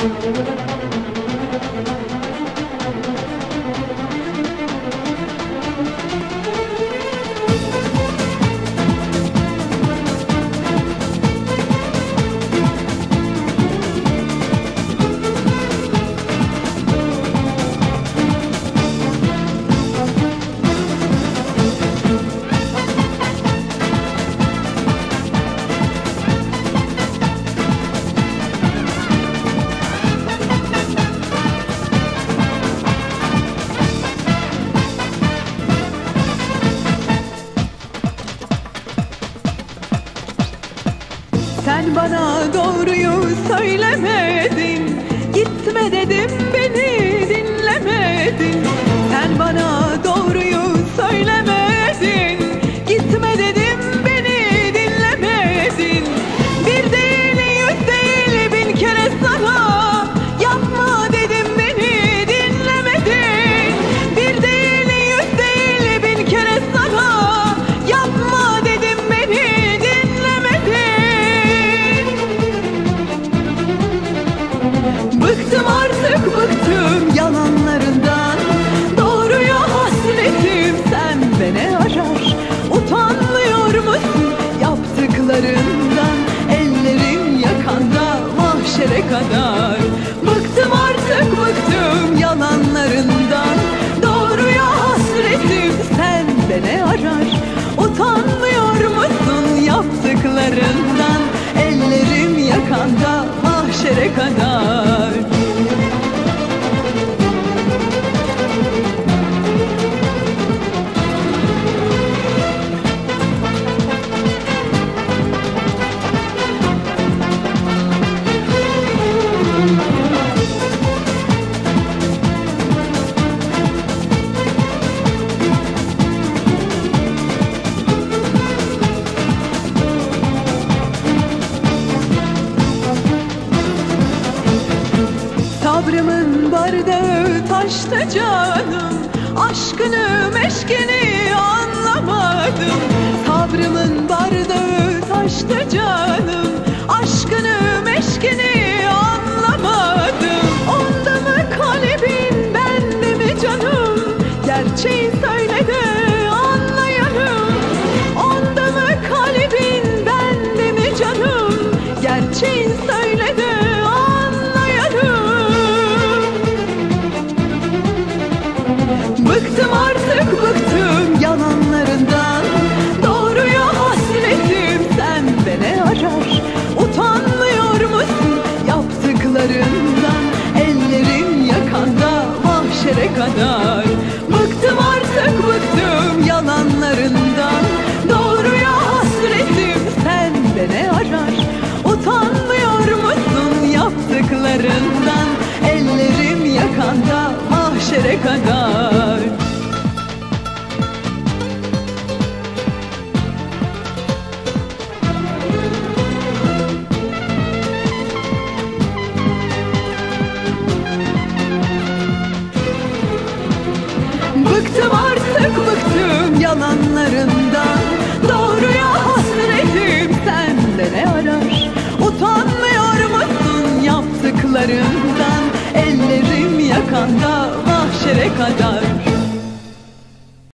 Sen bana doğruyu söylemedin, gitme dedim beni dinlemedin. Sen bana doğruyu söylemedin, gitme dedim beni dinlemedin. Bir değil yüz değil bin kere sana yapma dedim beni dinlemedin. Bir değil yüz değil bin kere sana yapma dedim beni dinlemedin. Bıktım artık bıktım yalanlarından, doğruya hasretim sen beni arar. Utanmıyor musun yaptıklarından, ellerim yakanda mahşere kadar. Bıktım artık bıktım yalanlarından, doğruya hasretim sen beni arar. Utanmıyor musun yaptıklarından, ellerim yakanda mahşere kadar. Sabrımın bardağı taştı canım, aşkını meşkini anlamadım. Sabrımın bardağı taştı canım, aşkını meşkini anlamadım. Onda mı kalbin bende mi canım, gerçeği söyle de anlayalım. Onda mı kalbin bende mi canım, gerçeği söyle de bıktım artık bıktım yalanlarından, doğruya hasretim sen beni arar. Utanmıyor musun yaptıklarından, ellerim yakanda mahşere kadar. Bıktım artık bıktım yalanlarından, doğruya hasretim sen beni arar. Utanmıyor musun yaptıklarından, ellerim yakanda mahşere kadar. Bıktım artık bıktım yalanlarından, doğruya hasretim sende ne arar. Utanmıyor musun yaptıklarından, ellerim yakanda mahşere kadar.